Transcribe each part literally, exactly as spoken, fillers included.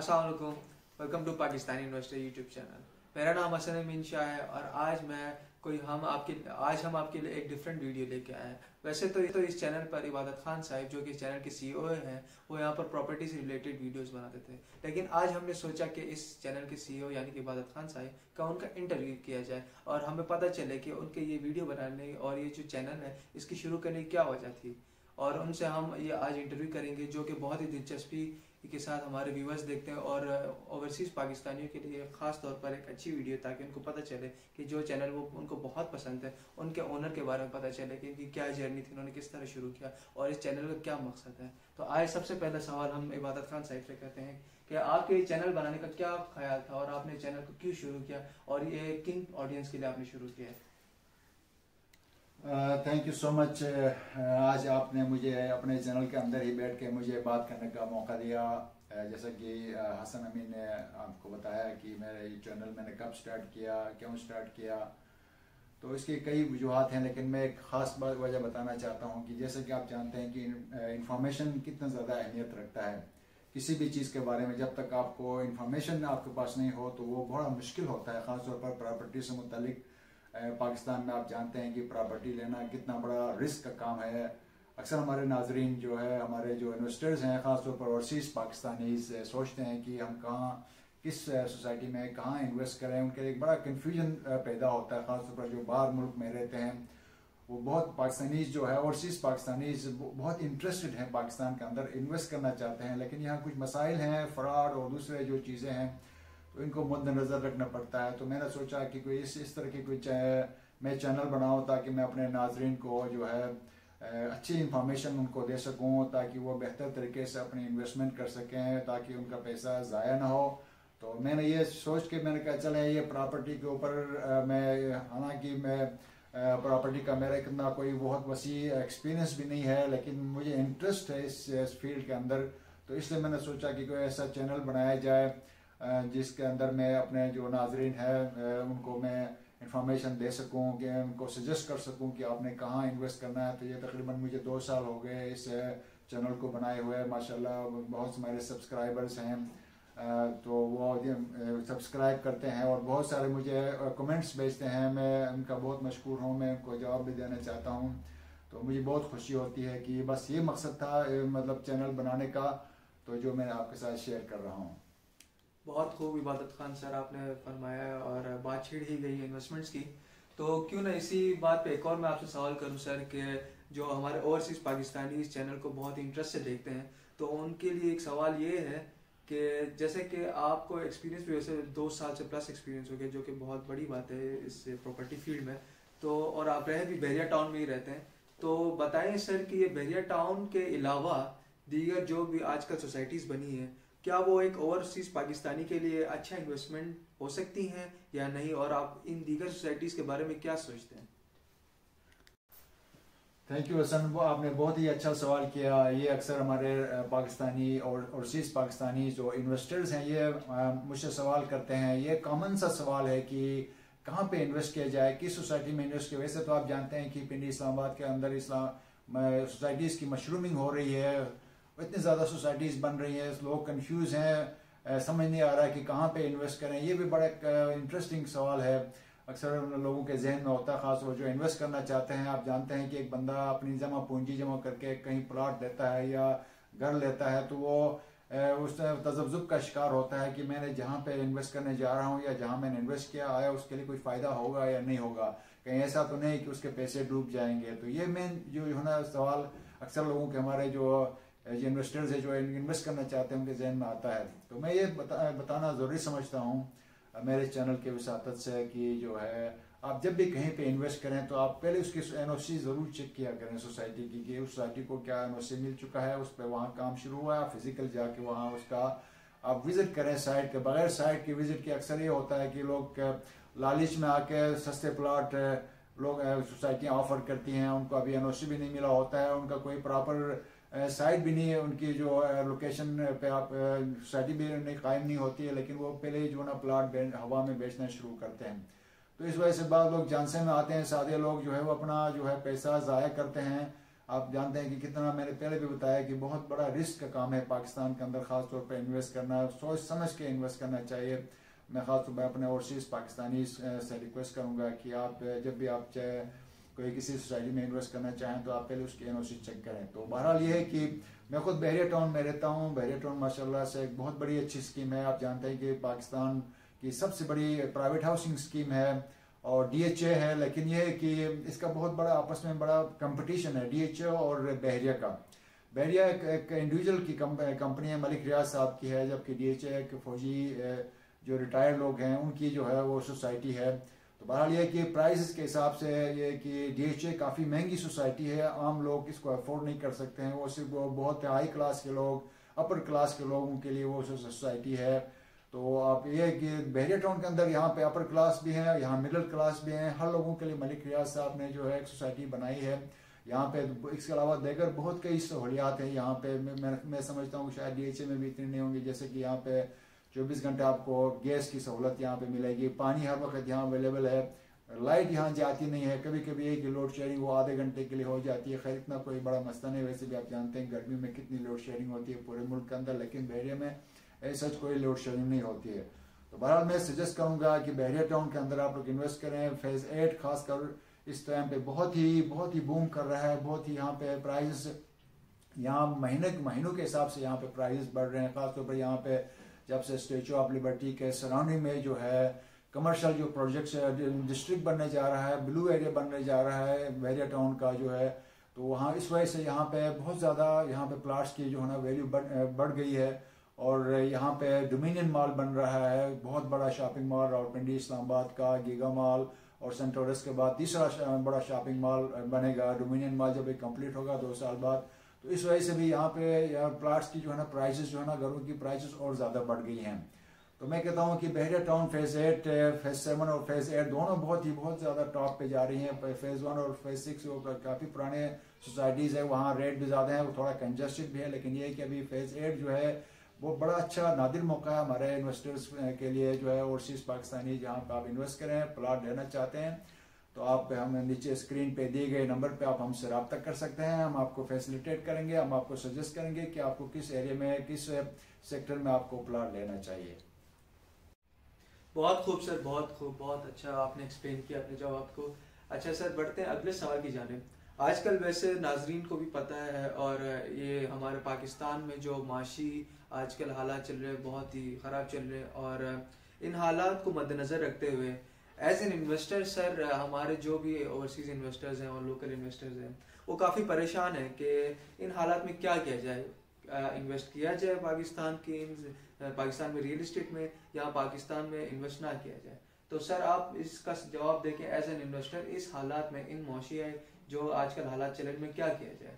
अस्सलाम वालेकुम, welcome to Pakistani investor YouTube channel. मेरा नाम हसन अमीन शाह है और आज मैं कोई हम आपके आज हम आपके लिए एक डिफरेंट वीडियो लेके आए हैं। वैसे तो, तो इस चैनल पर इबादत खान साहब जो कि इस चैनल के सीईओ हैं वो यहाँ पर प्रॉपर्टी से रिलेटेड वीडियोस बनाते थे, लेकिन आज हमने सोचा कि इस चैनल के सीईओ यानी कि इबादत खान साहब का उनका इंटरव्यू किया जाए और हमें पता चले कि उनके ये वीडियो बनाने और ये जो चैनल है इसकी शुरू करने की क्या वजह थी, और उनसे हम ये आज इंटरव्यू करेंगे जो कि बहुत ही दिलचस्पी के साथ हमारे व्यूवर्स देखते हैं और ओवरसीज़ पाकिस्तानियों के लिए ख़ास तौर पर एक अच्छी वीडियो, ताकि उनको पता चले कि जो चैनल वो उनको बहुत पसंद है उनके ओनर के बारे में पता चले कि इनकी क्या जर्नी थी, उन्होंने किस तरह शुरू किया और इस चैनल का क्या मकसद है। तो आज सबसे पहला सवाल हम इबादत खान साहब से करते हैं कि आपके चैनल बनाने का क्या ख्याल था और आपने चैनल को क्यों शुरू किया और ये किन ऑडियंस के लिए आपने शुरू किया है। Thank you so much. आज आपने मुझे अपने चैनल के अंदर ही बैठ के मुझे बात करने का मौका दिया। uh, जैसा कि uh, हसन अमीन ने आपको बताया कि मेरा ये चैनल मैंने कब स्टार्ट किया, क्यों स्टार्ट किया, तो इसकी कई वजूहत हैं, लेकिन मैं एक ख़ास बात वजह बताना चाहता हूँ कि जैसे कि आप जानते हैं कि इंफॉर्मेशन कितना ज़्यादा अहमियत रखता है किसी भी चीज़ के बारे में। जब तक आपको इंफॉर्मेशन आपके पास नहीं हो तो वो बड़ा मुश्किल होता है, ख़ासतौर पर प्रॉपर्टी से मुतल्लिक। पाकिस्तान में आप जानते हैं कि प्रॉपर्टी लेना कितना बड़ा रिस्क का काम है। अक्सर हमारे नाजरीन जो है, हमारे जो इन्वेस्टर्स हैं, ख़ासतौर पर ओवरसीज़ पाकिस्तानी सोचते हैं कि हम कहाँ किस सोसाइटी में कहाँ इन्वेस्ट करें। उनके एक बड़ा कन्फ्यूजन पैदा होता है, ख़ासतौर पर जो बाहर मुल्क में रहते हैं। वो बहुत पाकिस्तानीज़ जो है, ओवरसीज़ पाकिस्तानीज़ बहुत इंटरेस्टेड हैं पाकिस्तान के अंदर, इन्वेस्ट करना चाहते हैं, लेकिन यहाँ कुछ मसाइल हैं, फ़राड और दूसरे जो चीज़ें हैं तो इनको मद्देनज़र रखना पड़ता है। तो मैंने सोचा कि कोई इस इस तरह की कोई मैं चैनल बनाऊँ ताकि मैं अपने नाजरीन को जो है अच्छी इंफॉर्मेशन उनको दे सकूँ, ताकि वो बेहतर तरीके से अपनी इन्वेस्टमेंट कर सकें, ताकि उनका पैसा ज़ाया ना हो। तो मैंने ये सोच के मैंने कहा चले ये प्रॉपर्टी के ऊपर मैं, हालांकि मैं प्रॉपर्टी का मेरा इतना कोई बहुत वसी एक्सपीरियंस भी नहीं है, लेकिन मुझे इंटरेस्ट है इस, इस फील्ड के अंदर। तो इसलिए मैंने सोचा कि कोई ऐसा चैनल बनाया जाए जिसके अंदर मैं अपने जो नाजरीन है उनको मैं इंफॉर्मेशन दे सकूं, कि उनको सजेस्ट कर सकूं कि आपने कहाँ इन्वेस्ट करना है। तो ये तकरीबन मुझे दो साल हो गए इस चैनल को बनाए हुए। माशाल्लाह बहुत सारे सब्सक्राइबर्स हैं, तो वो सब्सक्राइब करते हैं और बहुत सारे मुझे कमेंट्स भेजते हैं। मैं उनका बहुत मशकूर हूँ, मैं उनको जवाब भी देना चाहता हूँ। तो मुझे बहुत खुशी होती है कि बस ये मकसद था मतलब चैनल बनाने का, तो जो मैं आपके साथ शेयर कर रहा हूँ। बहुत खूब इबादत खान सर आपने फरमाया और बात छिड़ ही गई इन्वेस्टमेंट्स की, तो क्यों ना इसी बात पे एक और मैं आपसे सवाल करूं सर कि जो हमारे ओवरसीज़ पाकिस्तानी इस चैनल को बहुत इंटरेस्ट से देखते हैं, तो उनके लिए एक सवाल ये है कि जैसे कि आपको एक्सपीरियंस भी वैसे दो साल से प्लस एक्सपीरियंस हो गया, जो कि बहुत बड़ी बात है इस प्रॉपर्टी फील्ड में, तो और आप रहे भी बहरिया टाउन में ही रहते हैं, तो बताएं सर कि ये बहरिया टाउन के अलावा दीगर जो भी आजकल सोसाइटीज़ बनी है, क्या वो एक ओवरसीज़ पाकिस्तानी के लिए अच्छा इन्वेस्टमेंट हो सकती हैं या नहीं, और आप इन दीगर सोसाइटीज़ के बारे में क्या सोचते हैं। थैंक यू हसन, वो आपने बहुत ही अच्छा सवाल किया। ये अक्सर हमारे पाकिस्तानी और ओवरसीज़ पाकिस्तानी जो इन्वेस्टर्स हैं ये मुझसे सवाल करते हैं। ये कॉमन सा सवाल है कि कहाँ पे इन्वेस्ट किया जाए, किस सोसाइटी में इन्वेस्ट किया। वैसे तो आप जानते हैं कि पिंडी इस्लामाबाद के अंदर इस्लाम सोसाइटीज़ की मशरूमिंग हो रही है, इतनी ज़्यादा सोसाइटीज़ बन रही हैं, लोग कंफ्यूज हैं, समझ नहीं आ रहा है कि कहाँ पे इन्वेस्ट करें। ये भी बड़ा इंटरेस्टिंग सवाल है, अक्सर लोगों के जहन में होता है, ख़ास वो जो इन्वेस्ट करना चाहते हैं। आप जानते हैं कि एक बंदा अपनी जमा पूंजी जमा करके कहीं प्लॉट लेता है या घर लेता है, तो वो उस तजब्जुब का शिकार होता है कि मैंने जहाँ पे इन्वेस्ट करने जा रहा हूँ या जहाँ मैंने इन्वेस्ट किया आया उसके लिए कोई फ़ायदा होगा या नहीं होगा, कहीं ऐसा तो नहीं कि उसके पैसे डूब जाएंगे। तो ये मेन जो है ना सवाल अक्सर लोगों के, हमारे जो जो इन्वेस्टर्स है जो इन्वेस्ट करना चाहते हैं उनके जहन में आता है। तो मैं ये बता, बताना ज़रूरी समझता हूँ मेरे चैनल के वसातत से कि जो है आप जब भी कहीं पे इन्वेस्ट करें तो आप पहले उसकी एन ओ सी ज़रूर चेक किया करें सोसाइटी की, कि उस सोसाइटी को क्या एन ओ सी मिल चुका है, उस पर वहाँ काम शुरू हुआ है, फिजिकल जाके वहाँ उसका आप विज़िट करें साइट के। बगैर साइट के विज़िट के अक्सर ये होता है कि लोग लालच में आके सस्ते प्लाट लोग सोसाइटियाँ ऑफर करती हैं, उनको अभी एन ओ सी भी नहीं मिला होता है, उनका कोई प्रॉपर साइट भी नहीं है, उनकी जो लोकेशन पे आप सोसाइटी भी नहीं कायम नहीं होती है, लेकिन वो पहले ही जो ना प्लाट हवा में बेचना शुरू करते हैं। तो इस वजह से बाद लोग जानसे में आते हैं, सादे लोग जो है वो अपना जो है पैसा ज़ाया करते हैं आप जानते हैं कि कितना, मैंने पहले भी बताया कि बहुत बड़ा रिस्क का काम है पाकिस्तान के अंदर ख़ास तौर पर इन्वेस्ट करना, सोच समझ के इन्वेस्ट करना चाहिए। मैं ख़ास तौर पर अपने ओवरसीज़ पाकिस्तानी से रिक्वेस्ट करूँगा कि आप जब भी आप चाहे कोई किसी सोसाइटी में इन्वेस्ट करना चाहें तो आप पहले उसकी एन ओ सी चेक करें। तो बहरहाल ये है कि मैं खुद बहरिया टाउन में रहता हूँ। बहरिया टाउन माशाल्लाह से एक बहुत बड़ी अच्छी स्कीम है। आप जानते हैं कि पाकिस्तान की सबसे बड़ी प्राइवेट हाउसिंग स्कीम है और डी एच ए है, लेकिन यह है कि इसका बहुत बड़ा आपस में बड़ा कंपटीशन है डी एच ए और बहरिया का। बहरिया एक, एक इंडिविजुअल की कंपनी है, मलिक रियाज साहब की है, जबकि डी एच ए एक फौजी जो रिटायर्ड लोग हैं उनकी जो है वो सोसाइटी है। तो बहरहाल ये कि प्राइस के हिसाब से ये कि डी एच ए काफ़ी महंगी सोसाइटी है, आम लोग इसको अफोर्ड नहीं कर सकते हैं। वो सिर्फ वो बहुत हाई क्लास के लोग, अपर क्लास के लोगों के लिए वो सोसाइटी है। तो आप ये कि बहरिया टाउन के अंदर यहाँ पे अपर क्लास भी है, यहाँ मिडिल क्लास भी हैं, हर लोगों के लिए मलिक रियाज साहब ने जो है एक सोसाइटी बनाई है। यहाँ पे इसके अलावा देगर बहुत कई सहूलियात हैं यहाँ पे। मैं मैं समझता हूँ शायद डी एच ए में भी इतनी नहीं होंगी, जैसे कि यहाँ पे चौबीस घंटे आपको गैस की सहूलत यहाँ पे मिलेगी, पानी हर वक्त यहाँ अवेलेबल है, लाइट यहाँ जाती नहीं है, कभी कभी एक लोड शेयरिंग वो आधे घंटे के लिए हो जाती है। खैर इतना कोई बड़ा मसला नहीं, वैसे भी आप जानते हैं गर्मी में कितनी लोड शेयरिंग होती है पूरे मुल्क के अंदर, लेकिन बहरिया में ऐसा कोई लोड शेयरिंग नहीं होती है। तो बहरहाल मैं सजेस्ट करूँगा कि बहरिया टाउन के अंदर आप लोग इन्वेस्ट करें। फेज एट खासकर इस टाइम पे बहुत ही बहुत ही बूम कर रहा है, बहुत ही यहाँ पे प्राइस यहाँ महीने महीनों के हिसाब से यहाँ पे प्राइस बढ़ रहे हैं। खासतौर पर यहाँ पे जब से स्टेचू ऑफ लिबर्टी के सराउंडिंग में जो है कमर्शियल जो प्रोजेक्ट्स डिस्ट्रिक्ट बनने जा रहा है, ब्लू एरिया बनने जा रहा है बहरिया टाउन का जो है, तो वहाँ इस वजह से यहाँ पे बहुत ज़्यादा यहाँ पे प्लाट्स की जो है ना वैल्यू बढ़ बढ़ गई है। और यहाँ पे डोमिनियन मॉल बन रहा है, बहुत बड़ा शॉपिंग मॉल रावलपिंडी इस्लामाबाद का गीगा मॉल, और सेंटोरस के बाद तीसरा बड़ा शॉपिंग मॉल बनेगा। डोमिनियन मॉल जब एक कंप्लीट होगा दो साल बाद, तो इस वजह से भी यहाँ पे यहाँ प्लाट्स की जो है ना प्राइसेस जो है ना घरों की प्राइसेस और ज़्यादा बढ़ गई हैं। तो मैं कहता हूँ कि Bahria town phase eight, phase seven और फेज़ एट दोनों बहुत ही बहुत ज़्यादा टॉप पे जा रही हैं। फेज़ वन और फेज़ सिक्स वो काफ़ी पुराने सोसाइटीज़ है, वहाँ रेट भी ज़्यादा है, वो थोड़ा कंजस्टेड भी है, लेकिन ये है कि अभी फेज़ एट जो है वो बड़ा अच्छा नादिर मौका है हमारे इन्वेस्टर्स के लिए जो है ओवरसीज़ पाकिस्तानी, जहाँ पर आप इन्वेस्ट करें, प्लाट लेना चाहते हैं तो आप हम नीचे स्क्रीन पे दिए गए नंबर पे आप हमसे रब्ता कर सकते हैं। हम आपको फैसिलिटेट करेंगे, हम आपको सजेस्ट करेंगे कि आपको किस एरिया में, किस सेक्टर में आपको प्लाट लेना चाहिए। बहुत खूब सर, बहुत खूब, बहुत अच्छा आपने एक्सप्लेन किया अपने जवाब को। अच्छा सर, बढ़ते हैं अगले सवाल की जानिब। आजकल वैसे नाजरीन को भी पता है और ये हमारे पाकिस्तान में जो माशी आजकल हालात चल रहे हैं बहुत ही ख़राब चल रहे हैं, और इन हालात को मद्देनज़र रखते हुए एज एन इन्वेस्टर सर, हमारे जो भी ओवरसीज़ इन्वेस्टर्स हैं और लोकल इन्वेस्टर्स हैं वो काफ़ी परेशान हैं कि इन हालात में क्या किया जाए, इन्वेस्ट किया जाए पाकिस्तान की पाकिस्तान में रियल इस्टेट में, या पाकिस्तान में इन्वेस्ट ना किया जाए। तो सर आप इसका जवाब दें कि एज एन इन्वेस्टर इस हालात में, इन मौशिया जो आजकल हालात चल रहे हैं, क्या किया जाए।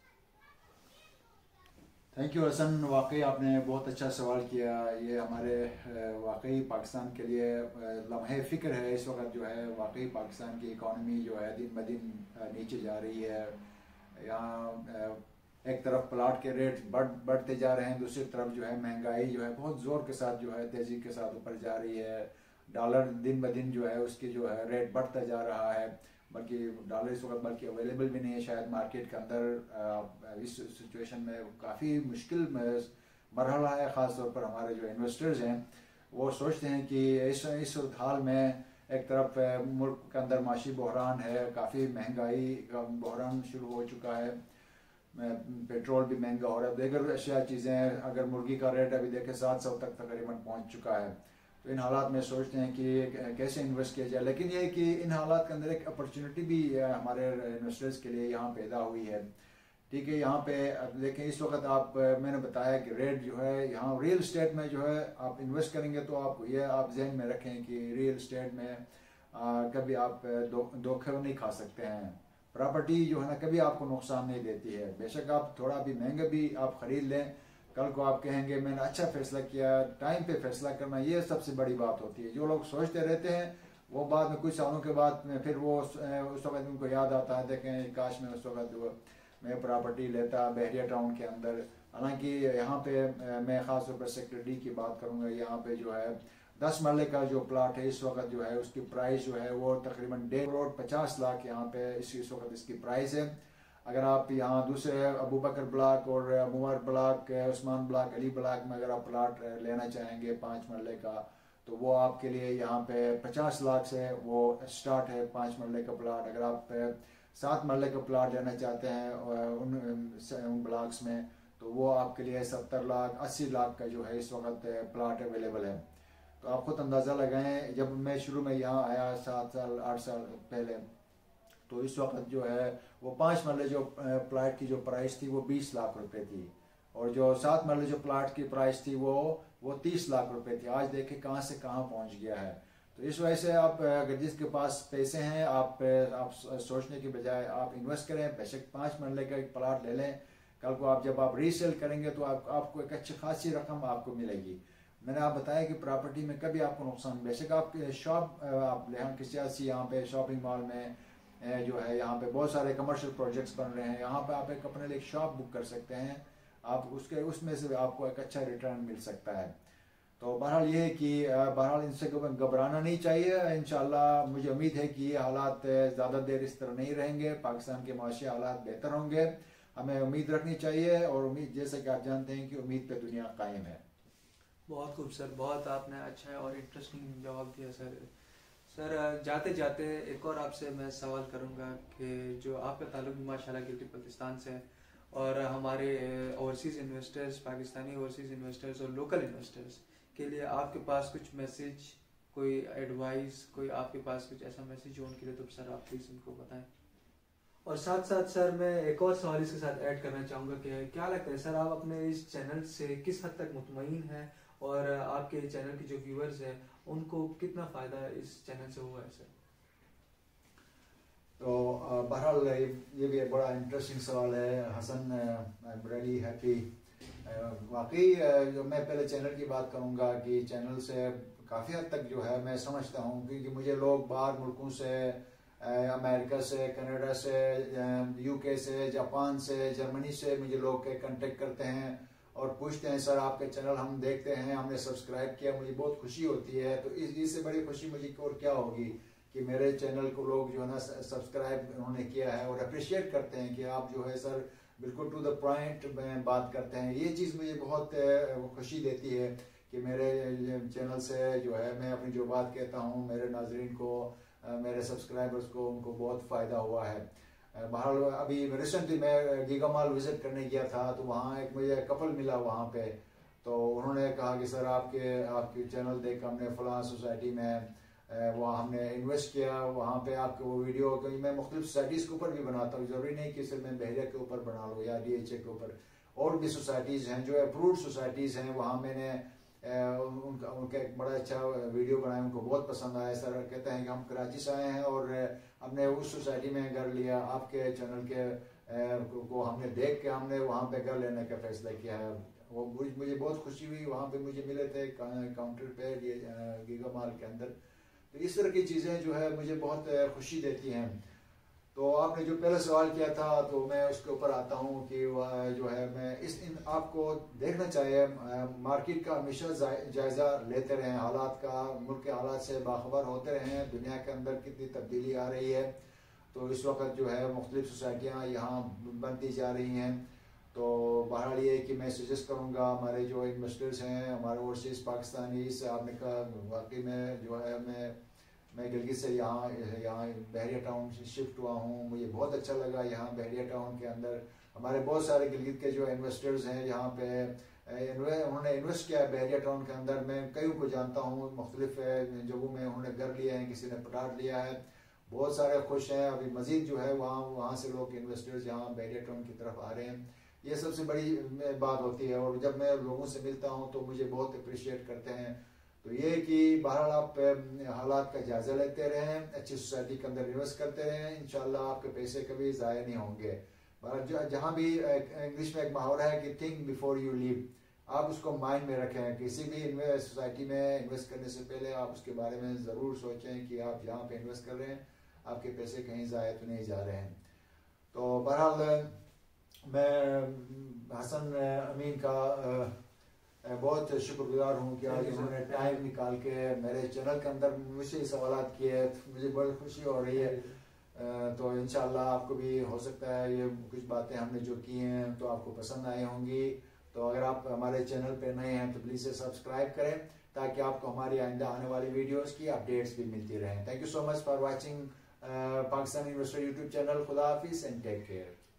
थैंक यू हसन, वाकई आपने बहुत अच्छा सवाल किया। ये हमारे वाकई पाकिस्तान के लिए लम्हे फ़िक्र है इस वक्त जो है। वाकई पाकिस्तान की इकॉनमी जो है दिन ब दिन नीचे जा रही है। यहाँ एक तरफ प्लाट के रेट बढ़ बढ़ते जा रहे हैं, दूसरी तरफ जो है महंगाई जो है बहुत ज़ोर के साथ जो है तेज़ी के साथ ऊपर जा रही है। डॉलर दिन ब दिन जो है उसकी जो है रेट बढ़ता जा रहा है, बल्कि डॉलर इस वक्त बल्कि अवेलेबल भी नहीं है शायद मार्केट के अंदर। इस सिचुएशन में काफ़ी मुश्किल मरहला है। ख़ास तौर पर हमारे जो इन्वेस्टर्स हैं वो सोचते हैं कि इस इस हाल में एक तरफ मुल्क के अंदर माशी बहरान है, काफ़ी महंगाई का बहरान शुरू हो चुका है, पेट्रोल भी महंगा हो रहा है, दीगर अशिया चीज़ें, अगर मुर्गी का रेट अभी देखें सात सौ तक तकरीबन पहुंच चुका है। तो इन हालात में सोचते हैं कि कैसे इन्वेस्ट किया जाए, लेकिन ये है कि इन हालात के अंदर एक अपॉर्चुनिटी भी हमारे इन्वेस्टर्स के लिए यहाँ पैदा हुई है। ठीक है, यहाँ पे देखें इस वक्त आप, मैंने बताया कि रेट जो है यहाँ रियल इस्टेट में जो है आप इन्वेस्ट करेंगे तो आप ये आप जहन में रखें कि रियल इस्टेट में आ, कभी आप दो धोखे नहीं खा सकते हैं। प्रॉपर्टी जो है ना कभी आपको नुकसान नहीं देती है। बेशक आप थोड़ा भी महंगा भी आप ख़रीद लें, कल को आप कहेंगे मैंने अच्छा फैसला किया। टाइम पे फैसला करना ये सबसे बड़ी बात होती है। जो लोग सोचते रहते हैं वो बाद में कुछ सालों के बाद में फिर वो उस वक्त उनको याद आता है, देखें काश में उस वक्त मैं प्रॉपर्टी लेता बहरिया टाउन के अंदर। हालांकि यहाँ पे मैं ख़ास तौर पर सेक्टर डी की बात करूँगा। यहाँ पे जो है दस मरले का जो प्लाट है इस वक्त जो है उसकी प्राइस जो है वो तकरीबन डेढ़ करोड़ पचास लाख यहाँ पे इस इस वक्त इसकी प्राइस है। अगर आप यहाँ दूसरे अबू बकर ब्लॉक और Umar block, Usman block, Ali block में अगर आप प्लाट लेना चाहेंगे पाँच मरले का, तो वो आपके लिए यहाँ पे पचास लाख से वो स्टार्ट है पाँच मरले का प्लाट। अगर आप सात मरले का प्लाट लेना चाहते हैं उन उन ब्लॉक्स में, तो वो आपके लिए सत्तर लाख अस्सी लाख का जो है इस वक्त प्लाट अवेलेबल है। तो आप खुद अंदाज़ा लगाएं, जब मैं शुरू में यहाँ आया सात साल आठ साल पहले, तो इस वक्त जो है वो पाँच मरले जो प्लाट की जो प्राइस थी वो बीस लाख रुपए थी, और जो सात मरले जो प्लाट की प्राइस थी वो वो तीस लाख रुपए थी। आज देखें कहाँ से कहाँ पहुँच गया है। तो इस वजह से आप अगर जिसके पास पैसे हैं, आप आप सोचने की बजाय आप इन्वेस्ट करें। बेशक पाँच मरले का एक प्लाट ले लें, कल को आप जब आप रीसेल करेंगे तो आप, आपको एक अच्छी खासी रकम आपको मिलेगी। मैंने आप बताया कि प्रॉपर्टी में कभी आपको नुकसान, बेशक आप शॉप आप ले किसी ऐसी यहाँ पे शॉपिंग मॉल में जो है यहाँ पे बहुत सारे कमर्शियल प्रोजेक्ट्स बन रहे हैं, यहाँ पे आप एक अपने लिए शॉप बुक कर सकते हैं, आप उसके उसमें से आपको एक अच्छा रिटर्न मिल सकता है। तो बहरहाल ये है कि बहरहाल इनसे घबराना नहीं चाहिए। इंशाल्लाह मुझे उम्मीद है कि ये हालात ज़्यादा देर इस तरह नहीं रहेंगे, पाकिस्तान के माशी हालात बेहतर होंगे। हमें उम्मीद रखनी चाहिए, और उम्मीद जैसे कि आप जानते हैं कि उम्मीद पे दुनिया कायम है। बहुत खूब सर, बहुत आपने अच्छा और इंटरेस्टिंग जवाब दिया सर। सर जाते जाते एक और आपसे मैं सवाल करूंगा कि जो आपका ताल्लुक माशाल्लाह गिलगित बल्तिस्तान से, और हमारे overseas investors, Pakistani overseas investors और लोकल इन्वेस्टर्स के लिए आपके पास कुछ मैसेज, कोई एडवाइस, कोई आपके पास कुछ ऐसा मैसेज हो उनके लिए, तो सर आप प्लीज़ उनको बताएं। और साथ साथ सर मैं एक और सवाल इसके साथ ऐड करना चाहूँगा कि क्या लगता है सर, आप अपने इस चैनल से किस हद तक मुतमईन हैं, और आपके चैनल के जो व्यूअर्स हैं उनको कितना फ़ायदा इस चैनल से हुआ है सर? तो बहरहाल ये भी एक बड़ा इंटरेस्टिंग सवाल है Hasan, I am really happy. वाकई जो मैं पहले चैनल की बात करूँगा कि चैनल से काफ़ी हद तक जो है मैं समझता हूँ, क्योंकि मुझे लोग बाहर मुल्कों से, अमेरिका से, कनाडा से, यूके से, जापान से, जर्मनी से मुझे लोग के कांटेक्ट करते हैं और पूछते हैं सर आपके चैनल हम देखते हैं, हमने सब्सक्राइब किया, मुझे बहुत खुशी होती है। तो इस इससे बड़ी खुशी मुझे और क्या होगी कि मेरे चैनल को लोग जो है ना सब्सक्राइब उन्होंने किया है और अप्रिशिएट करते हैं कि आप जो है सर बिल्कुल टू द पॉइंट में बात करते हैं। ये चीज़ मुझे बहुत खुशी देती है कि मेरे चैनल से जो है मैं अपनी जो बात कहता हूँ मेरे नाजरीन को, मेरे सब्सक्राइबर्स को, उनको बहुत फ़ायदा हुआ है। बहरहाल अभी रिसेंटली मैं गीगा मॉल विज़िट करने गया था, तो वहाँ एक मुझे कपल मिला वहाँ पे, तो उन्होंने कहा कि सर आपके आपके चैनल देख हमने फ़लाँ सोसाइटी में वहाँ हमने इन्वेस्ट किया, वहाँ पे आपके वो वीडियो, क्योंकि मैं मुख्तलिफ सोसाइटीज़ के ऊपर भी बनाता हूँ, ज़रूरी नहीं कि सिर्फ मैं बहरिया के ऊपर बना लूँ या डी एच ए के ऊपर, और भी सोसाइटीज़ हैं जो अप्रूव्ड सोसाइटीज़ हैं, वहाँ मैंने उनका उनका एक बड़ा अच्छा वीडियो बनाया, उनको बहुत पसंद आया। सर कहते हैं कि हम कराची से आए हैं और हमने उस सोसाइटी में घर लिया, आपके चैनल के को हमने देख के हमने वहाँ पे घर लेने का फैसला किया है। वो मुझे बहुत खुशी हुई, वहाँ पे मुझे मिले थे काउंटर पे गीगा मॉल के अंदर। तो इस तरह की चीज़ें जो है मुझे बहुत खुशी देती हैं। तो आपने जो पहला सवाल किया था तो मैं उसके ऊपर आता हूँ कि जो है मैं इस इन आपको देखना चाहिए, मार्केट का हमेशा जायज़ा लेते रहें, हालात का, मुल्क के हालात से बाखबर होते रहें, दुनिया के अंदर कितनी तब्दीली आ रही है। तो इस वक्त जो है मुख्तलिफ सोसाइटियाँ यहाँ बनती जा रही हैं। तो बहरहाल ये कि मैं सजेस्ट करूँगा हमारे जो इन्वेस्टर्स हैं, हमारे ओवरसीज़ पाकिस्तानी, आपने कहा वाकई में जो है मैं मैं गिलगित से यहाँ यहाँ बहरिया टाउन से शिफ्ट हुआ हूँ, मुझे बहुत अच्छा लगा यहाँ बहरिया टाउन के अंदर। हमारे बहुत सारे गिलगित के जो इन्वेस्टर्स हैं यहाँ पे उन्होंने इन्वेस्ट किया है बहरिया टाउन के अंदर। मैं कई को जानता हूँ, मुख्तलिफ जगहों में उन्होंने घर लिया है, किसी ने प्लाट लिया है, बहुत सारे खुश हैं। अभी मजीद जो है वहाँ वहाँ से लोग इन्वेस्टर्स यहाँ बहरिया टाउन की तरफ आ रहे हैं, ये सबसे बड़ी बात होती है। और जब मैं लोगों से मिलता हूँ तो मुझे बहुत अप्रिशिएट करते हैं। तो ये कि बहरहाल आप हालात का जायज़ा लेते रहें, अच्छी सोसाइटी के अंदर इन्वेस्ट करते रहें, इंशाल्लाह आपके पैसे कभी ज़ाया नहीं होंगे। जहाँ भी इंग्लिश में एक मुहावरा है कि थिंक बिफोर यू लीव, आप उसको माइंड में रखें। किसी भी सोसाइटी में इन्वेस्ट करने से पहले आप उसके बारे में ज़रूर सोचें कि आप जहाँ पे इन्वेस्ट कर रहे हैं आपके पैसे कहीं ज़ाया तो नहीं जा रहे हैं। तो बहरहाल मैं हसन अमीन का बहुत शुक्रगुजार हूँ कि आज उन्होंने टाइम निकाल के मेरे चैनल के अंदर मुझसे सवाल किए, मुझे बड़ी खुशी हो रही है। तो इंशाल्लाह आपको भी हो सकता है ये कुछ बातें हमने जो की हैं तो आपको पसंद आई होंगी। तो अगर आप हमारे चैनल पे नए हैं तो प्लीज़ से सब्सक्राइब करें ताकि आपको हमारी आइंदा आने वाली वीडियोस की अपडेट्स भी मिलती रहें। Thank you so much for watching Pakistan investor YouTube channel. खुदा हाफिज़ एंड टेक केयर।